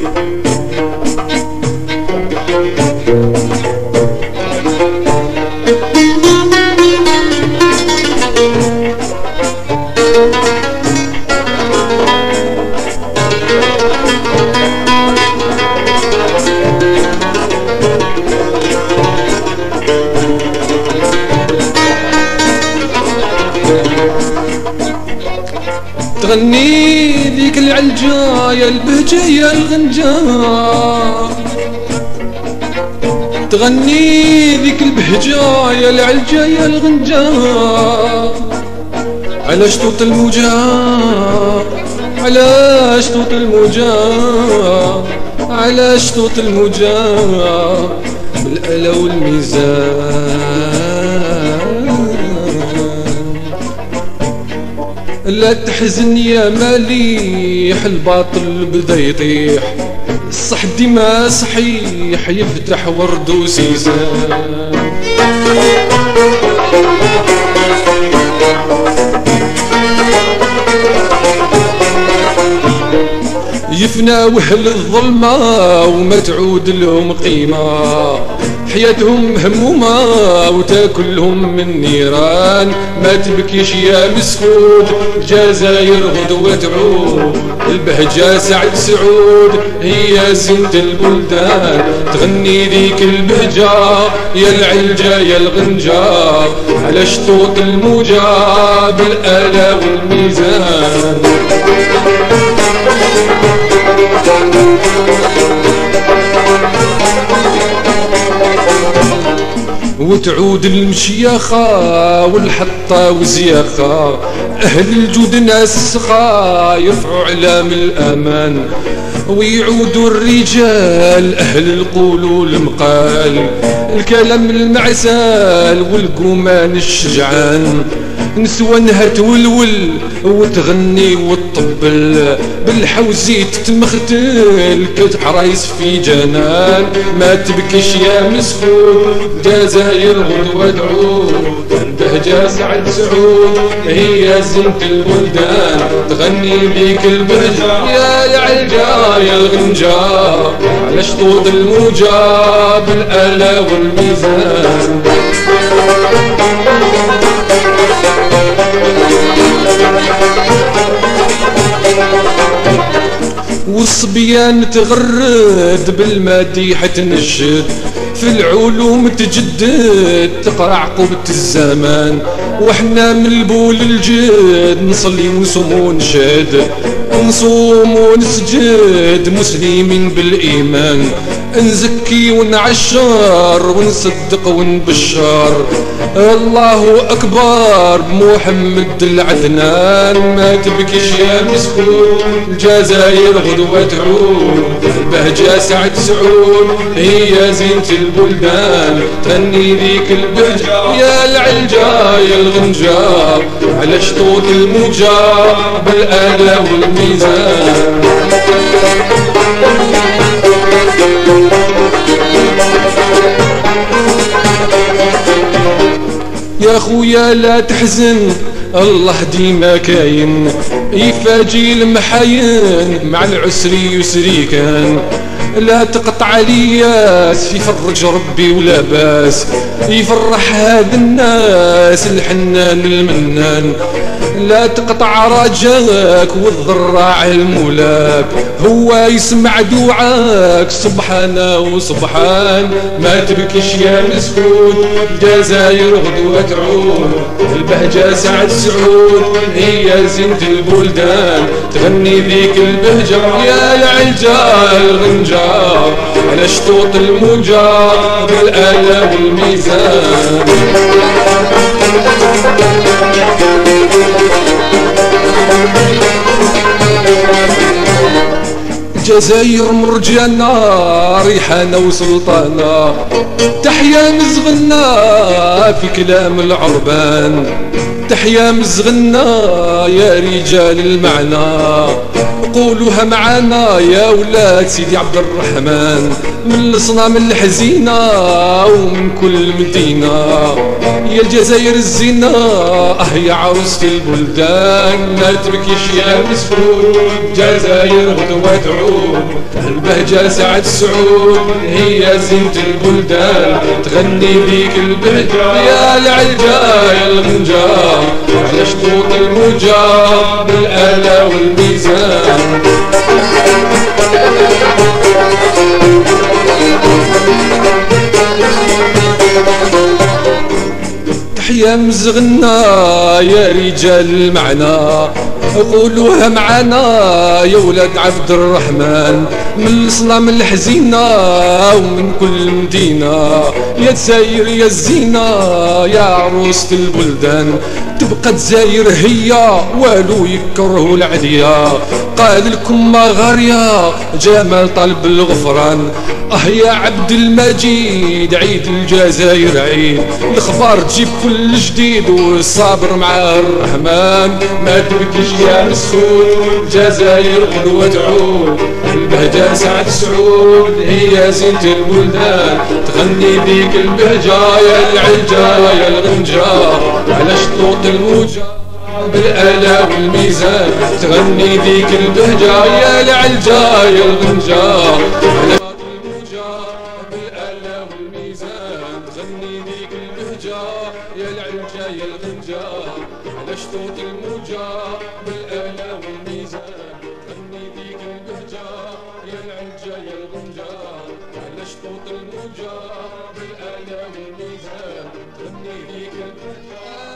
تغني ذيك العلجة يا البهجة يا الغنجة، تغني ذيك البهجة يا العلجة يا الغنجة، على شطوط الموجة على شطوط الموجة على شطوط الموجة بالآلة والميزان. لا تحزن يا مليح الباطل بدا يطيح، الصح ديما صحيح يفتح ورد وسيسان. يفنى وهل الظلمة وما تعود لهم قيمة، حياتهم همومة وتاكلهم من نيران. ما تبكيش يا مسكود الجزائر غدوة تعود، البهجة سعد سعود هي زينة البلدان. تغني ذيك البهجة يا العلجة يا الغنجة، على شطوط الموجة بالآلة والميزان. وتعود المشيخة والحطة وزياخة، أهل الجود ناس سخا يرفعوا علام الأمان. ويعودوا الرجال أهل القول والمقال، الكلام المعسال والقومان الشجعان. نسوانها تولول وتغني وتطبل، بالحوزي تتمختل كتحرايس في جنان. ما تبكيش يا مسكون الجزائر غدوة تعود، البهجة سعد سعود هي زينة البلدان. تغني بيك البهجة يا العلجة يا الغنجة، على شطوط الموجة بالآلة والميزان. والصبيان تغرد بالمديحة تنشد، في العلوم تجدد تقرا عقوبة الزمان. وحنا من البول الجد نصلي ونصوم ونشهد، نصوم ونسجد مسلمين بالإيمان. نزكي ونعشر ونصدق ونبشر، الله أكبر بمحمد العدنان. ما تبكيش يا مسكون الجزائر غدوة تعود، البهجة سعد سعود هي زينة البلدان. تغني ذيك البهجة يا العلجة يا الغنجة، على شطوط الموجة بالآلة والميزان. يا خويا لا تحزن الله ديما كاين، يفاجي المحاين مع العسر يسري كان. لا تقطع الياس يفرج ربي ولا باس، يفرح هذا الناس الحنان المنان. لا تقطع رجاك والضراع المولاك، هو يسمع دعاك سبحانه وسبحان. ما تبكيش يا مسكون الجزائر غدوة تعود، البهجة سعد سعود هي زينة البلدان. تغني ذيك البهجة يا العلجة الغنجة، على شطوط الموجة بالآلة والميزان. الجزائر مرجانة ريحانة وسلطانة، تحيا مزغنة في كلام العربان. تحيا مزغنة يا رجال المعنى، قولوها معانا يا ولاد سيدي عبد الرحمن. من الصنام الحزينة ومن كل مدينة، يا الجزائر الزينة يا عروسة البلدان. ما تبكيش يا مسكون الجزائر غدوة تعود، البهجة سعد سعود هي زينة البلدان، تغني بيك البهجة يا العلجة يا الغنجة، على شطوط الموجة بالآلة والميزان. تحيا مزغنا يا رجال المعنى، قولوها معانا يا ولاد عبد الرحمن، من الصنم الحزينة ومن كل مدينة، يا تزاير يا الزينة يا عروسة البلدان، تبقى تزاير هي والو يكره العديا، قال لكم ما غاريا جمال طلب الغفران. يا عبد المجيد عيد الجزائر عيد، الخبار تجيب كل جديد والصابر معاه الرحمن، ما تبكيش يا مسعود الجزائر قدوة تعود، البهجة سعد سعود هي زينة البلدان، تغني بيك البهجة يا العلجة يا الغنجة، على شطوط الموجة بالآلة والميزان، تغني بيك البهجة يا العلجة يا الغنجة، على بالآلة والميزان، تغني بيك البهجة يا العلجة يا الغنجة، على شطوط الموجة بالآلة والميزان، تغني بيك البهجة يا العلجة يا الغنجة، على شطوط الموجة بالآلة والميزان، تغني بيك البهجة.